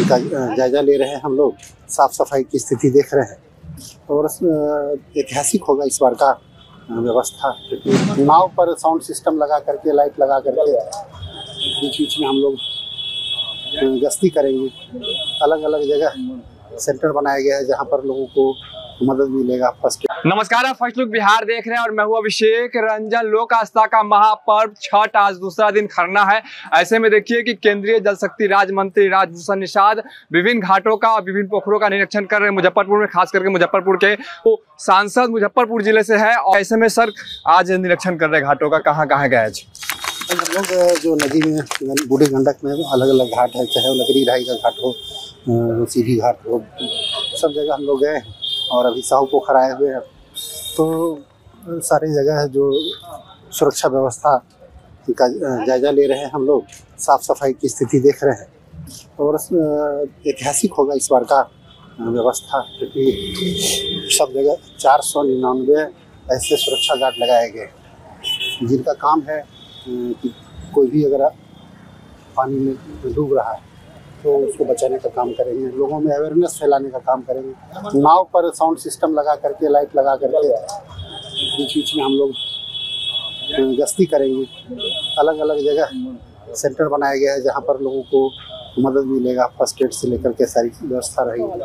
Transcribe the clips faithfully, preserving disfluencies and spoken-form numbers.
का जायजा ले रहे हैं हम लोग, साफ सफाई की स्थिति देख रहे हैं और ऐतिहासिक होगा इस बार का व्यवस्था। नाव पर साउंड सिस्टम लगा करके, लाइट लगा करके बीच बीच में हम लोग गश्ती करेंगे। अलग अलग जगह सेंटर बनाया गया है जहां पर लोगों को मदद मिलेगा। फर्स्ट नमस्कार, आप फर्स्ट लुक बिहार देख रहे हैं और मैं हूं अभिषेक रंजन। लोक आस्था का महापर्व छठ आज दूसरा दिन खरना है। ऐसे में देखिए कि केंद्रीय जल शक्ति राज्य मंत्री राजभूषण निषाद विभिन्न घाटों का और विभिन्न पोखरों का निरीक्षण कर रहे हैं मुजफ्फरपुर में, खास करके मुजफ्फरपुर के वो सांसद मुजफ्फरपुर जिले से है। और ऐसे में सर आज निरीक्षण कर रहे हैं घाटों का, कहाँ कहाँ गए आज हम लोग? जो नदी में बूढ़ी गंडक में अलग अलग घाट है, चाहे वो लकड़ी ढाई का घाट हो, सीधी घाट हो, सब जगह हम लोग गए हैं। और अभी साहू पोखर आए हुए हैं, तो सारी जगह है जो सुरक्षा व्यवस्था का जायजा ले रहे हैं हम लोग, साफ सफाई की स्थिति देख रहे हैं और ऐतिहासिक होगा इस बार का व्यवस्था, क्योंकि सब जगह चार सौ निन्यानवे ऐसे सुरक्षा गार्ड लगाए गए जिनका काम है कि कोई भी अगर पानी में डूब रहा है तो उसको बचाने का काम करेंगे, लोगों में अवेयरनेस फैलाने का काम करेंगे। नाव पर साउंड सिस्टम लगा करके, लाइट लगा करके बीच बीच में हम लोग गश्ती करेंगे। अलग अलग जगह सेंटर बनाया गया है जहां पर लोगों को मदद मिलेगा। फर्स्ट एड से लेकर के सारी व्यवस्था रहेगी,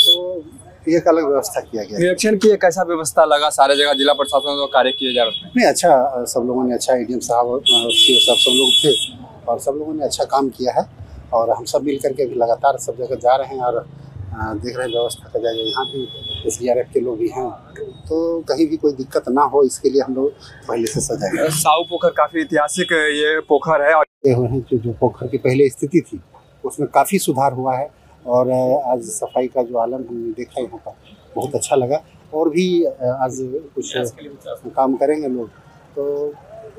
तो एक अलग व्यवस्था किया गया। निरीक्षण की कैसा व्यवस्था लगा? सारे जगह जिला प्रशासन द्वारा कार्य किए जा रहे हैं? नहीं, अच्छा, सब लोगों ने अच्छा, एडीएम साहब सब सब लोग थे और सब लोगों ने अच्छा काम किया है। और हम सब मिल करके भी लगातार सब जगह जा रहे हैं और देख रहे हैं व्यवस्था का जाएगा। यहाँ भी एस डी आर एफ के लोग भी हैं, तो कहीं भी कोई दिक्कत ना हो इसके लिए हम लोग पहले से सजाए। साहू पोखर काफ़ी ऐतिहासिक ये पोखर है और हुए हैं जो, जो पोखर की पहले स्थिति थी उसमें काफ़ी सुधार हुआ है। और आज सफाई का जो आलम हमने देखा यहाँ पर बहुत अच्छा लगा। और भी आज कुछ काम करेंगे लोग, तो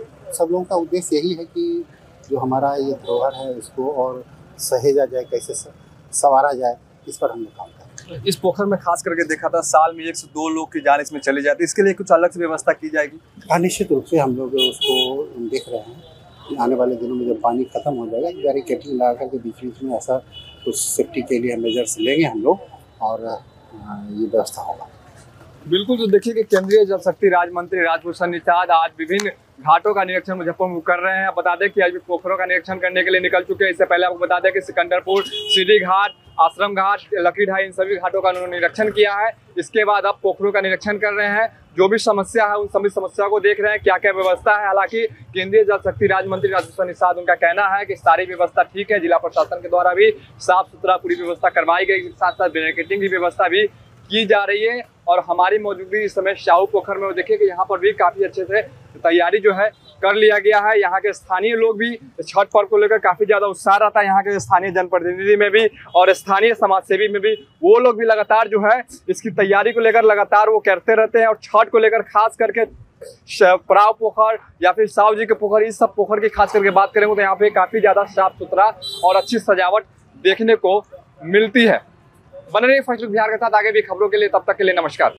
सब लोगों का उद्देश्य यही है कि जो हमारा ये धरोहर है इसको और सहेजा जाए, कैसे संवारा जाए, इस पर हम लोग काम करें। इस पोखर में खास करके देखा था साल में एक से दो लोग की जान इसमें चली जाती है, इसके लिए कुछ अलग से व्यवस्था की जाएगी? हाँ, निश्चित रूप से हम लोग उसको देख रहे हैं कि आने वाले दिनों में जब पानी खत्म हो जाएगा, बैरिकेडिंग लगा करके बीच बीच में ऐसा कुछ सेफ्टी के लिए मेजर्स लेंगे हम लोग और ये व्यवस्था होगा। बिल्कुल, तो देखिए कि केंद्रीय जल शक्ति राज्य मंत्री राजभूषण निषाद आज विभिन्न घाटों का निरीक्षण मुजफ्फरपुर कर रहे हैं। बता दें कि आज भी पोखरों का निरीक्षण करने के लिए निकल चुके हैं। इससे पहले आपको बता दें कि सिकंदरपुर, सीधी घाट, आश्रम घाट, लकड़ी ढाई, इन सभी घाटों का उन्होंने निरीक्षण किया है। इसके बाद अब पोखरों का निरीक्षण कर रहे हैं। जो भी समस्या है उन सभी समस्या को देख रहे हैं, क्या क्या व्यवस्था है। हालांकि केंद्रीय जल शक्ति राज्य मंत्री राजभूषण निषाद, उनका कहना है कि सारी व्यवस्था ठीक है। जिला प्रशासन के द्वारा भी साफ सुथरा पूरी व्यवस्था करवाई गई, साथ साथ बैरिकेडिंग की व्यवस्था भी की जा रही है। और हमारी मौजूदगी इस समय साहू पोखर में देखिए कि यहाँ पर भी काफ़ी अच्छे से तैयारी जो है कर लिया गया है। यहाँ के स्थानीय लोग भी छठ पर्व को लेकर काफ़ी ज़्यादा उत्साह रहता है। यहाँ के स्थानीय जनप्रतिनिधि में भी और स्थानीय समाजसेवी में भी, वो लोग भी लगातार जो है इसकी तैयारी को लेकर लगातार वो करते रहते हैं। और छठ को लेकर खास करके पराव पोखर या फिर साहू जी के पोखर, इस सब पोखर की खास करके बात करेंगे तो यहाँ पे काफ़ी ज़्यादा साफ सुथरा और अच्छी सजावट देखने को मिलती है। बने रहिए फर्स्ट लुक बिहार के साथ आगे भी खबरों के लिए, तब तक के लिए नमस्कार।